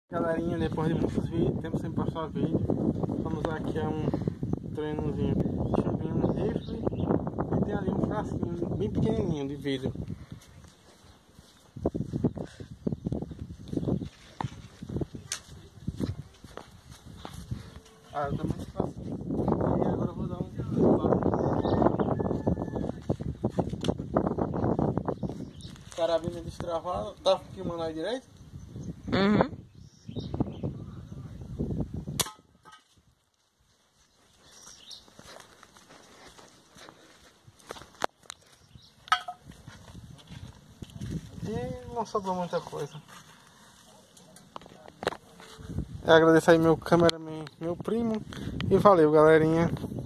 Galerinha, depois de muitos vídeos, tempo sem postar vídeo, vamos aqui a um treinozinho. Deixa eu ver um rifle e tem ali um frasquinho bem pequenininho de vidro. Eu também faço. E agora eu vou dar um. Carabina destravada, tá filmando aí direito? Uhum. E não sobrou muita coisa. Agradeço aí meu cameraman, meu primo. E valeu, galerinha.